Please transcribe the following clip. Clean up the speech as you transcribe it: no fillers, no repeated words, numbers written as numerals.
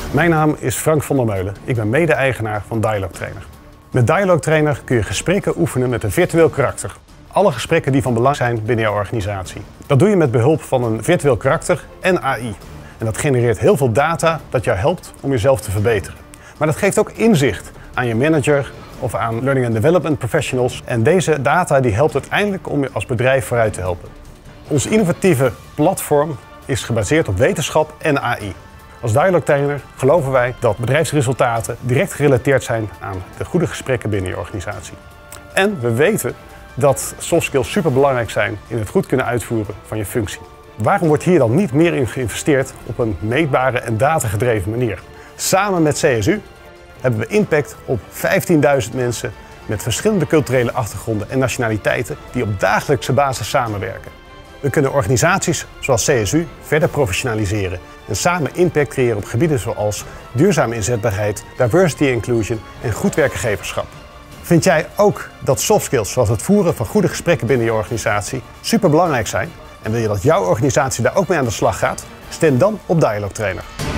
Mijn naam is Frank van der Meulen. Ik ben mede-eigenaar van Dialogue Trainer. Met Dialogue Trainer kun je gesprekken oefenen met een virtueel karakter. Alle gesprekken die van belang zijn binnen jouw organisatie. Dat doe je met behulp van een virtueel karakter en AI. En dat genereert heel veel data dat jou helpt om jezelf te verbeteren. Maar dat geeft ook inzicht aan je manager of aan learning and development professionals. En deze data die helpt uiteindelijk om je als bedrijf vooruit te helpen. Ons innovatieve platform is gebaseerd op wetenschap en AI. Als Dialogue Trainer geloven wij dat bedrijfsresultaten direct gerelateerd zijn aan de goede gesprekken binnen je organisatie. En we weten dat soft skills superbelangrijk zijn in het goed kunnen uitvoeren van je functie. Waarom wordt hier dan niet meer in geïnvesteerd op een meetbare en datagedreven manier? Samen met CSU hebben we impact op 15.000 mensen met verschillende culturele achtergronden en nationaliteiten die op dagelijkse basis samenwerken. We kunnen organisaties zoals CSU verder professionaliseren en samen impact creëren op gebieden zoals duurzame inzetbaarheid, diversity and inclusion en goed werkgeverschap. Vind jij ook dat soft skills zoals het voeren van goede gesprekken binnen je organisatie superbelangrijk zijn en wil je dat jouw organisatie daar ook mee aan de slag gaat? Stem dan op Dialogue Trainer.